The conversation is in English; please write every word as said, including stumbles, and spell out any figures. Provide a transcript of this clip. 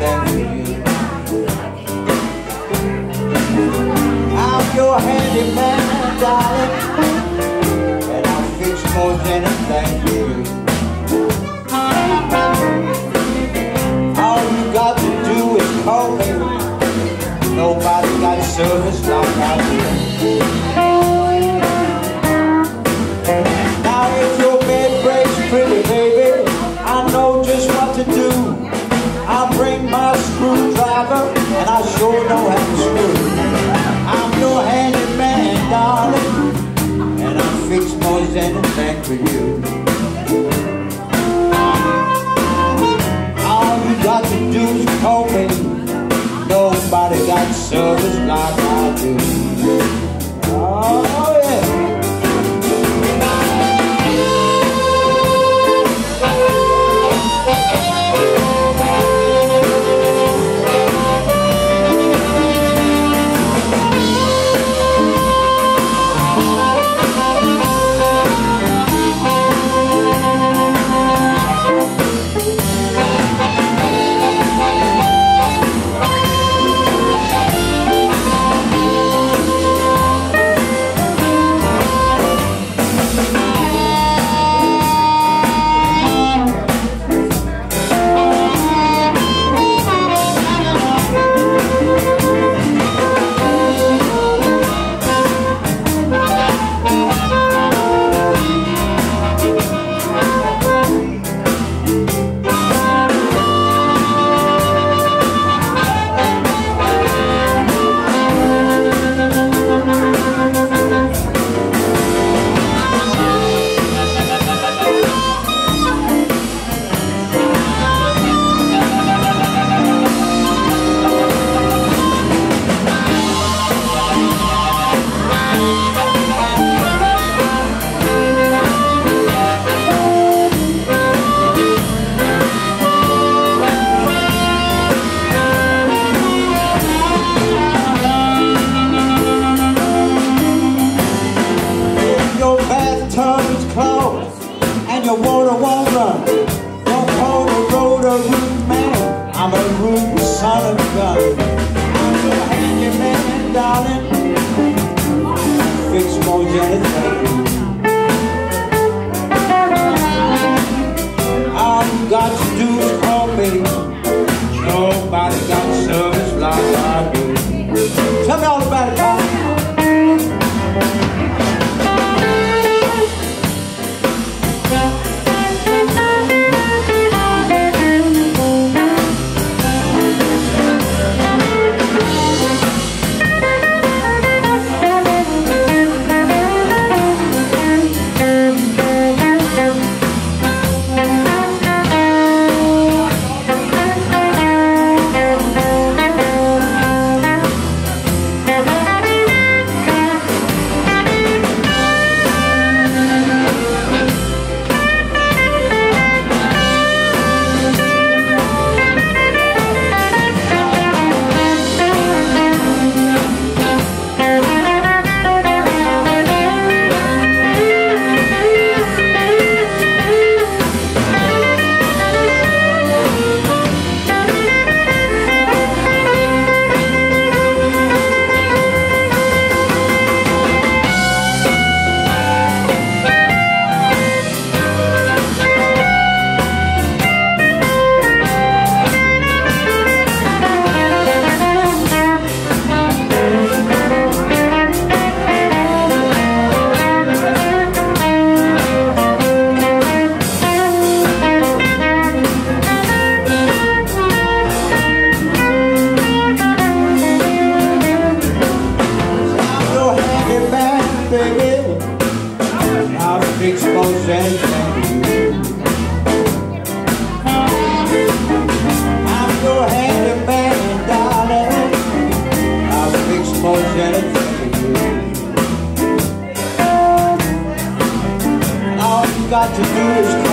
anything for you. I'm your handyman, darling, and I'll fix most anything for you. All you got to do is call me. Nobody got service like I do. Now if your bed breaks pretty, baby, I know just what to do. I'll bring my screwdriver, and I sure know how to screw. I'm your handyman, darling, and I'll fix most anything for you. All you got to do is call me. Nobody got service like I do. Oh yeah. I'm a Rubin son of a gun. I'm your handyman, darling. Fix most anything. All you got to do is call me. Nobody got service like I do. Tell me all about it, Carney. Got to do is